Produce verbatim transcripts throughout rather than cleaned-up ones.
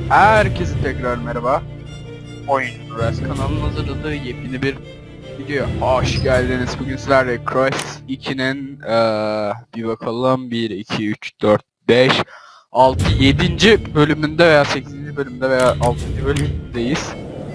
Herkese tekrar merhaba. Oyun Res kanalının hazırladığı yepyeni bir video. Hoş geldiniz. Bugün sizlerle Crysis iki'nin ee, bir bakalım bir, iki, üç, dört, beş, altı, yedinci bölümünde veya sekizinci bölümde veya altıncı bölümündeyiz.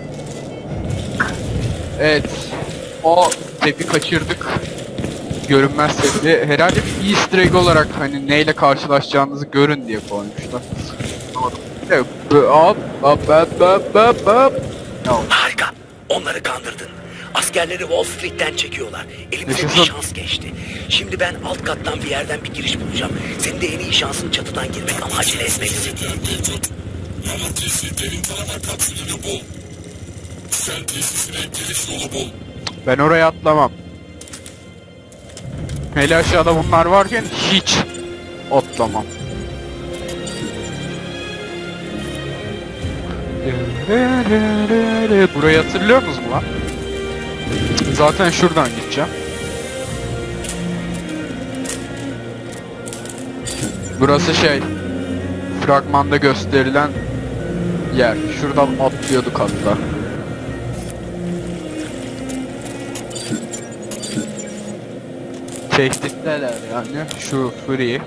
Evet. O tepi kaçırdık. Görünmez tepi. Herhalde bir easter egg olarak hani neyle karşılaşacağınızı görün diye koymuşlar. Evet. Hop hop hop hop hop hop. No. Harika. Onları kandırdın. Askerleri Wall Street'ten çekiyorlar. Elimize bir şans geçti. Şimdi ben alt kattan bir yerden bir giriş bulacağım. Senin de en iyi şansın çatıdan girmek ama acele etmelisin. Yaman tesislerin tarama kapsülünü bul. Sen tesisine giriş yolu bul. Ben oraya atlamam. Hele aşağıda bunlar varken hiç atlamam. Burayı hatırlıyor musunuz lan? Zaten şuradan gideceğim. Burası şey, fragmanda gösterilen yer. Şuradan atlıyorduk hatta. Tehditteler yani şu free.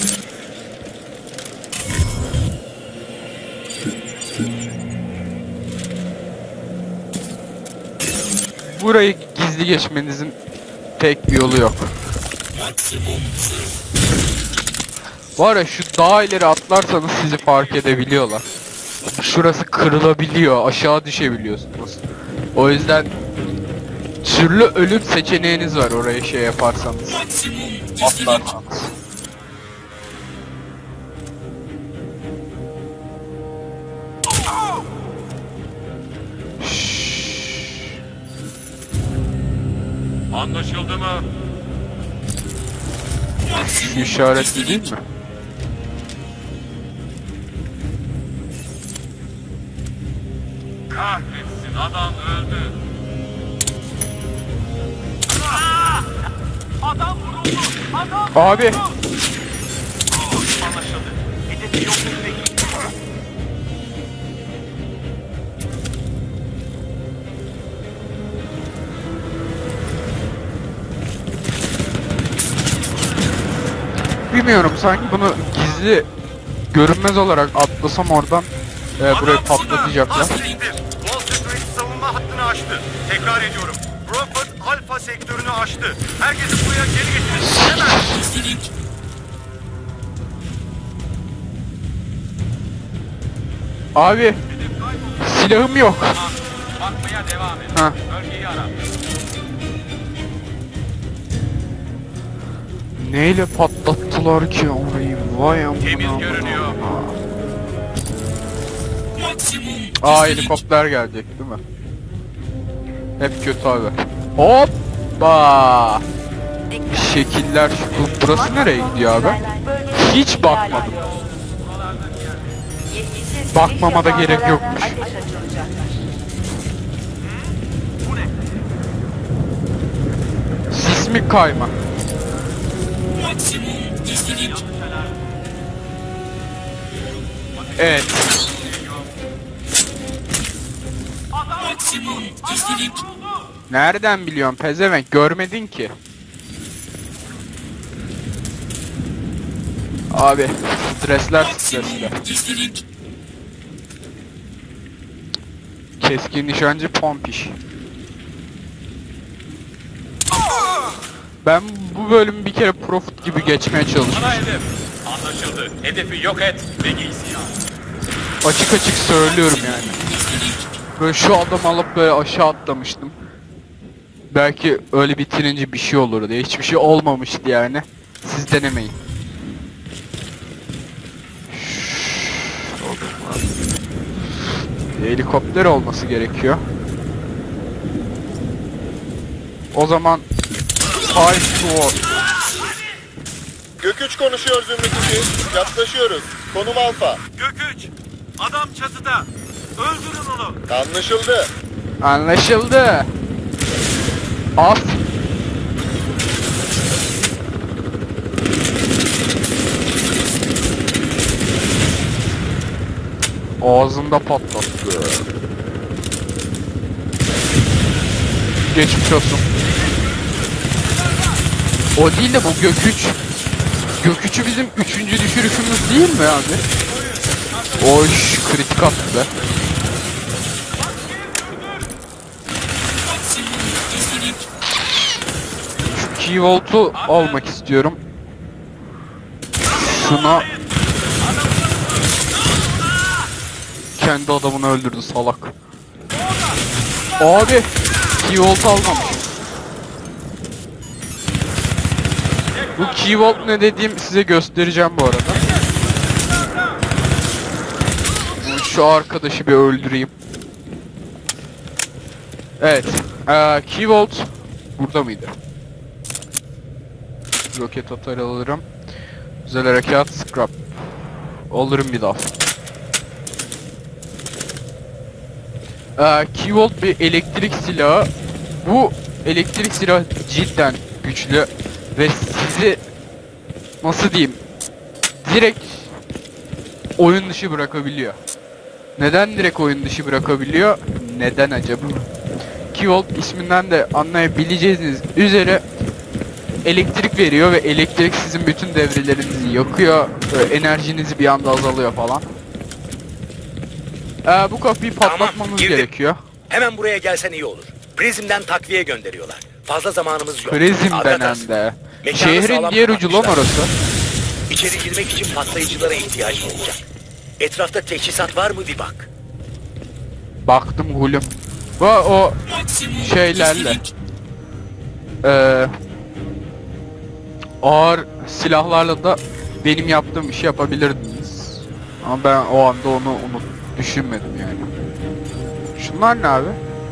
Burayı gizli geçmenizin tek bir yolu yok. Var ya, şu dağ ileri atlarsanız sizi fark edebiliyorlar. Şurası kırılabiliyor, aşağı düşebiliyorsunuz. O yüzden türlü ölüm seçeneğiniz var oraya şey yaparsanız. Atlarsanız. Anlaşıldı mı? Şu işaretli değil mi? Kahretsin, adam öldü. Adam vuruldu! Adam Abi! vuruldu! Anlaşıldı. Hedefi yok etmek. Bilmiyorum, sanki bunu gizli görünmez olarak atlasam oradan e, burayı patlatacaklar. Hastiktir. Wall Street savunma hattını aştı. Tekrar ediyorum. Crawford Alpha sektörünü aştı. Herkesi buraya geri getirin. Hemen. Abi! Silahım yok. Bakmaya devam et. Ha. Bölgeyi ara. Neyle patlattılar ki orayı? Vay amına. Temiz görünüyor. Aa, helikopter gelecek değil mi? Hep kötü haber. Hoppa! Şekiller şu. Burası nereye gidiyor abi? Hiç bakmadım. Bakmama da gerek yokmuş. Sismik kayma. Evet. Nereden biliyorsun pezevenk? Görmedin ki. Abi stresler stresler. Keskin nişancı pompiş. Ben bu bölümü bir kere profit gibi geçmeye çalıştım. Ana hedef. Anlaşıldı. Hedefi yok et ve giysi al. Açık açık söylüyorum yani. Böyle şu adam alıp böyle aşağı atlamıştım. Belki öyle bitirince bir şey olur diye. Hiçbir şey olmamıştı yani. Siz denemeyin. Helikopter olması gerekiyor. O zaman Five to War. Gök üç konuşuyor Zümrüt iki. Yaklaşıyoruz. Konum Alfa. Gök üç. Adam çatıda. Öldürün onu. Anlaşıldı. Anlaşıldı. At. Ağzında patlattı. Geçmiş olsun. O değil de bu Göküç. Göküç'ü bizim üçüncü düşürüşümüz değil mi abi? Oş, kritik attı be. Şu Key Volt'u almak istiyorum. Şuna... Kendi adamını öldürdü salak. Abi Key Volt almamış. Bu Key Volt ne dediğim size göstereceğim bu arada. Şu arkadaşı bir öldüreyim. Evet. Ee, Key Volt burada mıydı? Roket atar alırım. Güzel harekat, scrap. Alırım bir daha. Ee, Key Volt bir elektrik silahı. Bu elektrik silahı cidden güçlü ve sizi nasıl diyeyim, direkt oyun dışı bırakabiliyor. Neden direkt oyun dışı bırakabiliyor? Neden acaba? Key Volt isminden de anlayabileceğiniz üzere elektrik veriyor ve elektrik sizin bütün devrelerinizi yakıyor ve enerjinizi bir anda azalıyor falan. Ee, bu kapıyı patlatmamız girdim. gerekiyor. Hemen buraya gelsen iyi olur. Prizm'den takviye gönderiyorlar. Fazla zamanımız yok. Prizm Arka denen tarafı. de. Mekanı Şehrin sağlam diğer ucu lan kapatmışlar. orası. İçeri girmek için patlayıcılara ihtiyacım olacak. Etrafta teçhizat var mı bir bak. Baktım gülüm. Bu o şeylerle. Ee, ağır silahlarla da benim yaptığım işi yapabilirdiniz. Ama ben o anda onu unut düşünmedim yani. Şunlar ne abi?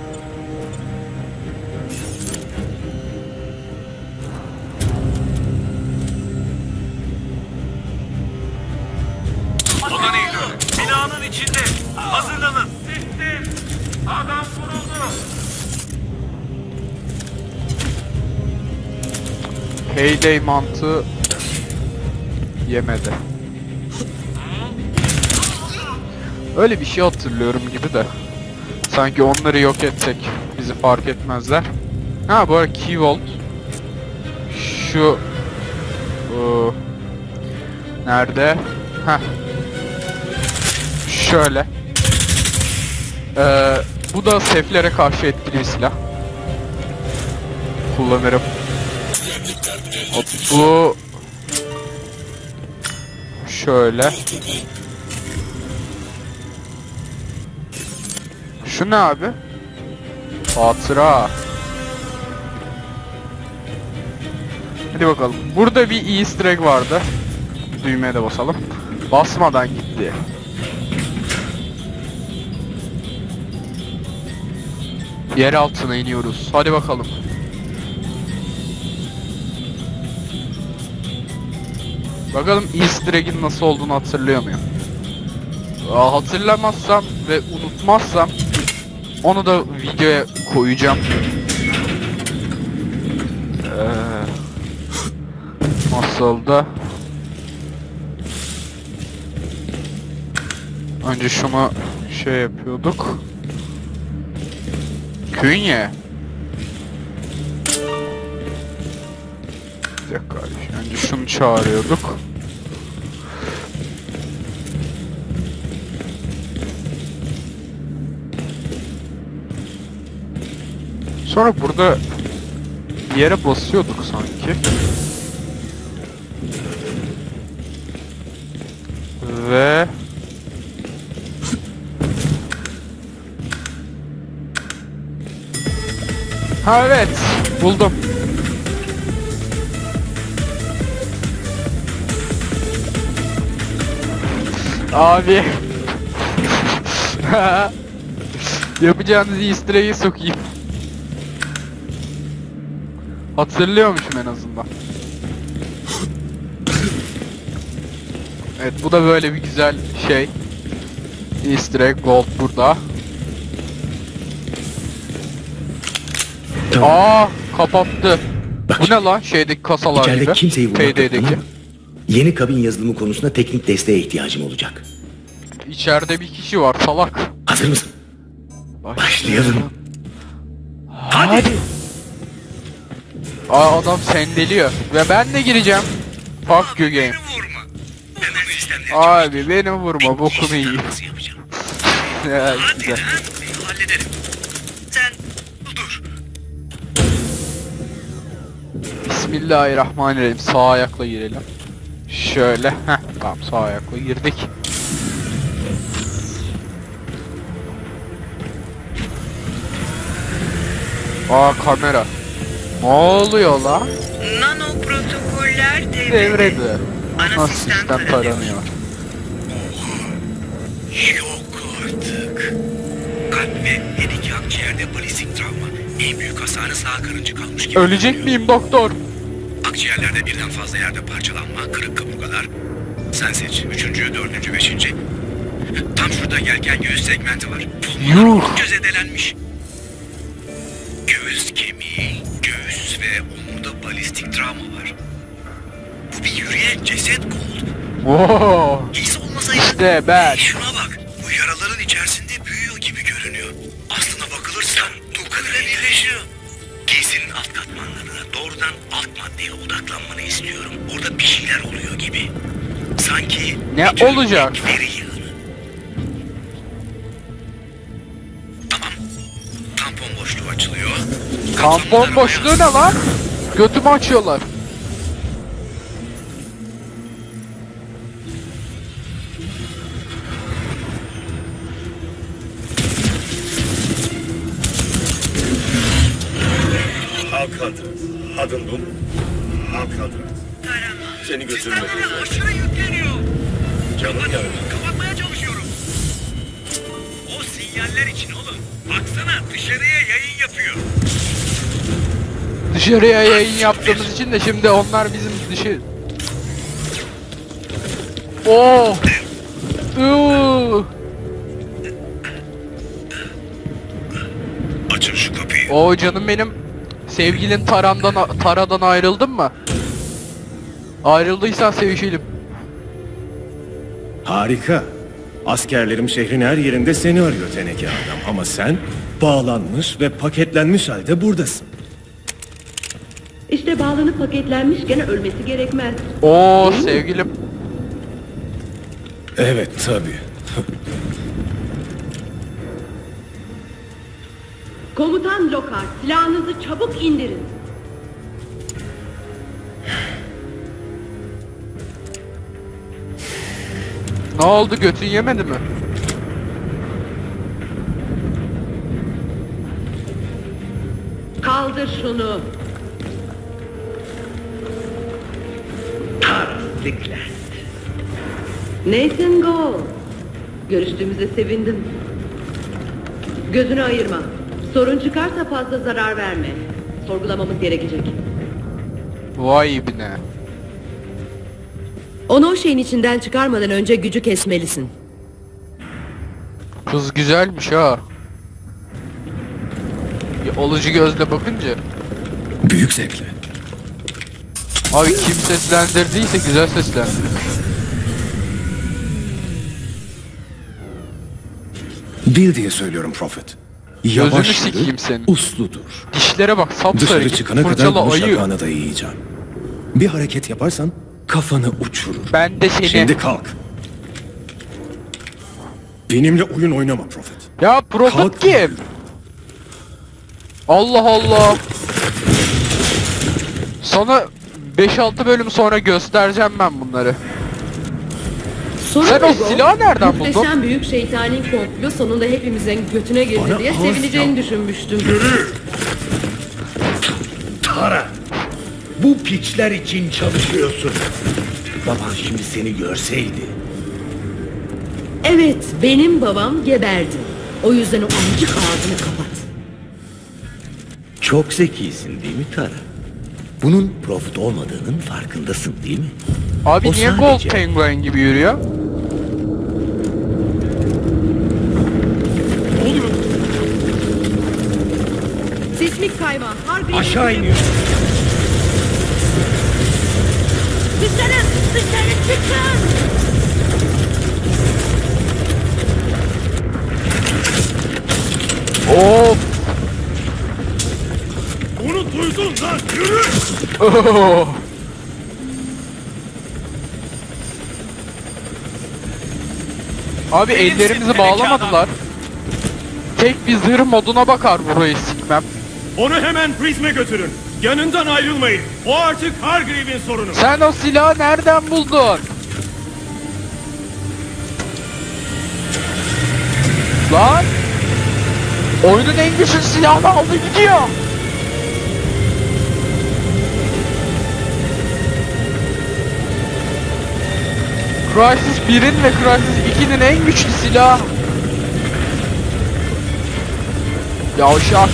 O da neydi öyle? Binanın içinde. Hazırlanın. Sistem. Adam vuruldu. Heyday mantığı yemedi. Öyle bir şey hatırlıyorum gibi de. Sanki onları yok etsek bizi fark etmezler. Ha bu arada Key Volt. Şu... Iı, nerede? Heh. Şöyle. Ee, bu da seflere karşı etkili bir silah. Kullanırım. Hop, bu... Şöyle. Şu ne abi? Hatıra. Hadi bakalım. Burada bir Easter egg vardı. Düğmeye de basalım. Basmadan gitti. Yer altına iniyoruz. Hadi bakalım. Bakalım Easter egg'in nasıl olduğunu hatırlıyor muyum? Aa, hatırlamazsam ve unutmazsam onu da videoya koyacağım. Ee, nasıl da? Önce şunu şey yapıyorduk. Künye. Bir dakika, önce şunu çağırıyorduk. Sonra burada bir yere basıyorduk sanki. Ve ha evet, buldum. Abi. Yapacağınız Easter egg'i sokayım. Hatırlıyormuşum en azından. Evet, bu da böyle bir güzel şey. Easter egg gold burada. Tamam. Aa, kapattı. Bak, Bu ne lan, şeydeki kasalar İçeride gibi. kimseyi vurmak yok, Payday'deki. tamam mı? Yeni kabin yazılımı konusunda teknik desteğe ihtiyacım olacak. içeride bir kişi var salak. Hazır mısın? Başlayalım. Hadi. Hadi. Aa, adam sendeliyor ve ben de gireceğim. Fuck you game. Vurma. Hemen sistemleri Abi beni vurma bokumu yiyeyim. Nasıl yapacağım? Ya, Hadi güzel. lan. Hallederim. Sen dur. Bismillahirrahmanirrahim. Sağ ayakla girelim. Şöyle. Heh, tamam sağ ayakla girdik. Aa kamera. Ne oluyor la? Nano protokoller devrede. Devrede. Ana Ana sistem sistem taranıyor. taranıyor. Yok artık. Kalp ve her iki akciğerde balistik travma. En büyük hasarı sağ karıncı kalmış gibi. Ölecek görünüyor. miyim doktor? Akciğerlerde birden fazla yerde parçalanma, kırık kaburgalar. Sen seç. Üçüncü, dördüncü, beşinci. Tam şurada yelken göğüs segmenti var. Pulmoner Yuh. oldukça zedelenmiş. Göğüs kemiği, göğüs ve omurda balistik travma var. Bu bir yürüyen ceset Gold. Oo. Giysi olmasaydı... İşte ben. Şuna bak. Bu yaraların içerisinde büyüyor gibi görünüyor. Aslına bakılırsa dokunuyla birleşiyor. Giysinin alt katmanlarına doğrudan alt maddeye odaklanmanı istiyorum. Orada bir şeyler oluyor gibi. Sanki... Ne bir tür olacak? veri yığını. Tamam. Tampon boşluğu açılıyor. Tampon Kaplanlar boşluğu ne havaya lan? Götümü açıyorlar. Halkadrat. Hadındun. Halkadrat. Seni götürmek üzere. aşırı yükleniyor. Canım yanım. Kapatmaya çalışıyorum. O sinyaller için oğlum. Baksana dışarıya yayın yapıyor. Dışarıya yayın yaptığımız için de şimdi onlar bizim dışı... Oo. Uuu. Açın şu kapıyı. Oo canım benim. Sevgilin Taran'dan Taradan ayrıldın mı? Ayrıldıysan sevişelim. Harika. Askerlerim şehrin her yerinde seni arıyor teneke adam. Ama sen bağlanmış ve paketlenmiş halde buradasın. İşte bağlanıp paketlenmişken ölmesi gerekmez. Oo sevgilim. Evet tabii. Komutan Lockhart, silahınızı çabuk indirin. Ne oldu götün yemedi mi? Kaldır şunu. Taraflıklar. Nathan Gold. Görüştüğümüze sevindim. Gözünü ayırma. Sorun çıkarsa fazla zarar verme. Sorgulamamız gerekecek. Vay ibne. Onu o şeyin içinden çıkarmadan önce gücü kesmelisin. Kız güzelmiş ha. Ya, alıcı gözle bakınca. Büyük zevkle. Abi kim seslendirdiyse güzel seslendirir. Bil diye söylüyorum Prophet. Gözünü Yavaş sikeyim yürü, senin. usludur. Dişlere bak sapsarı. Dışarı çıkana kadar Fırçalı bu ayı. şakağını da yiyeceğim. Bir hareket yaparsan kafanı uçurur. Ben de seni. Şimdi kalk. Benimle oyun oynama Prophet. Ya Prophet Kalk. kim? Allah Allah. Sana beş altı bölüm sonra göstereceğim ben bunları. Sorun Sen o ne Gold? silahı nereden buldun? Muhteşem büyük şeytani komplo sonunda hepimizin götüne girdi Bana diye ağız sevineceğini yap. düşünmüştüm. Tara, bu piçler için çalışıyorsun. Baban şimdi seni görseydi. Evet, benim babam geberdi. O yüzden o amcık ağzını kapat. Çok zekisin değil mi Tara? Bunun Prophet olmadığının farkındasın değil mi? Abi O niye sadece- Gold Penguin gibi yürüyor? Sismik kayma, harbi. Aşağı iniyor. Dışarı, dışarı çıkın. Lan yürü! Oh. Abi ellerimizi bağlamadılar. Tek bir zırh moduna bakar burayı sikmem. Onu hemen Prism'e götürün. Yanından ayrılmayın. O artık Hargreave'in sorunu. Sen o silahı nereden buldun? Lan! Oyunun en güçlü silahını aldı gidiyor. Crysis birin ve Crysis ikinin en güçlü silahı. Yavşak.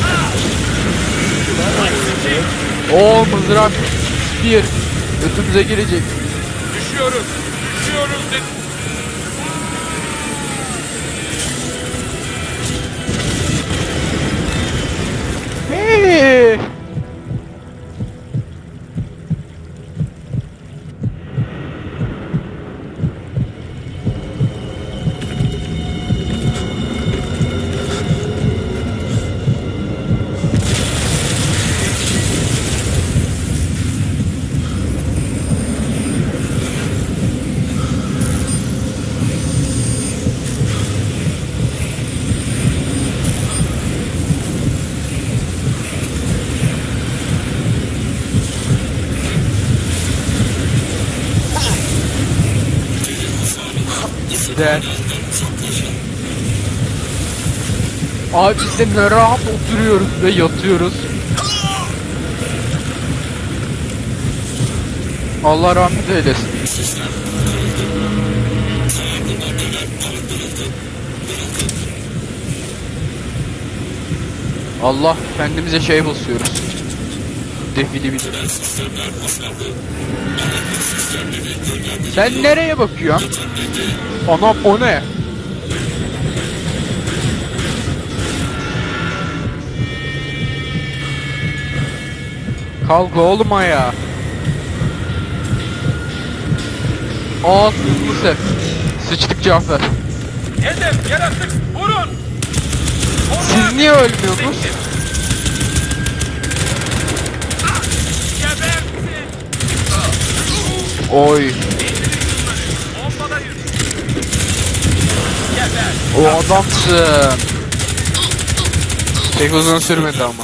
O mızrak bir götümüze girecek. Düşüyoruz. Düşüyoruz dedim. Hey! De. Abi biz de ne rahat oturuyoruz ve yatıyoruz. Allah rahmet eylesin. Allah kendimize şey basıyoruz. Defili bir. Sen nereye bakıyorsun? Anam o ne? Kalk oğlum ayağa. Aa sızlı sef. Sıçtık Cafer. Hedef yaratık vurun. Siz niye ölmüyorsunuz? Gebersin. Oy. Bombadayız. O adamsın. Pek uzun sürmedi ama.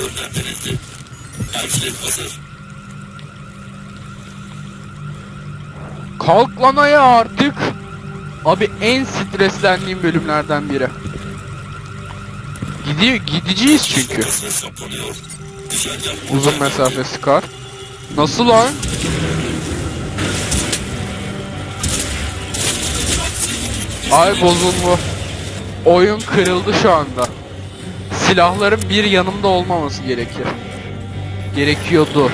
Kalk lan ayağa artık. Abi en streslendiğim bölümlerden biri. Gidiyor, gideceğiz çünkü. Uzun mesafe sıkar. Nasıl lan? Ay bozuldu. Oyun kırıldı şu anda. Silahların bir yanımda olmaması gerekir. Gerekiyordu.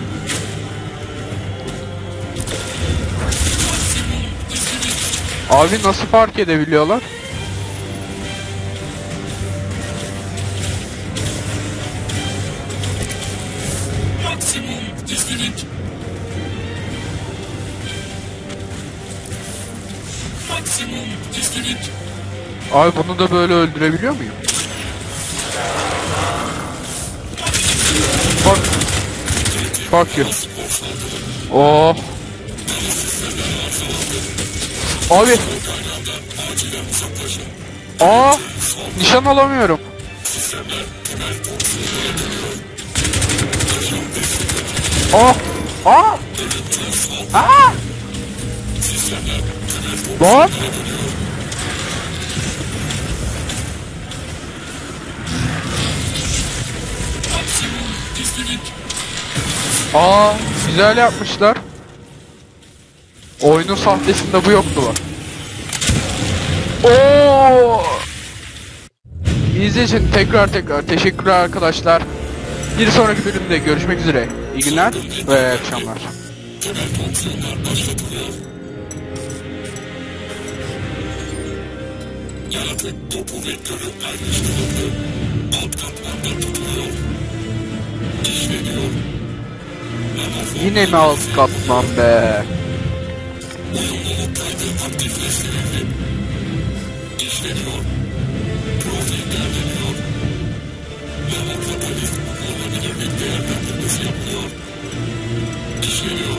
Abi nasıl fark edebiliyorlar? Abi bunu da böyle öldürebiliyor muyum? Bak. Fuck you. Oh. Abi. Aa, nişan alamıyorum. Oh. Aa. Aa. Bak. Aa, güzel yapmışlar. Oyunun sahtesinde bu yoktu bak. Oo! İzlediğiniz için tekrar tekrar teşekkürler arkadaşlar. Bir sonraki bölümde görüşmek üzere. İyi günler ve iyi akşamlar. Yaratık topu vektörü ayrıştırıldı. Alt katmanda tutuluyor. İşleniyor. Yine mi alt katman be? Uyumluluk kaydı aktifleştirildi. İşleniyor. Profil derleniyor. Nano katalist bu kullanılabilirlik değerlendirmesi nasıl yapılıyor? İşleniyor.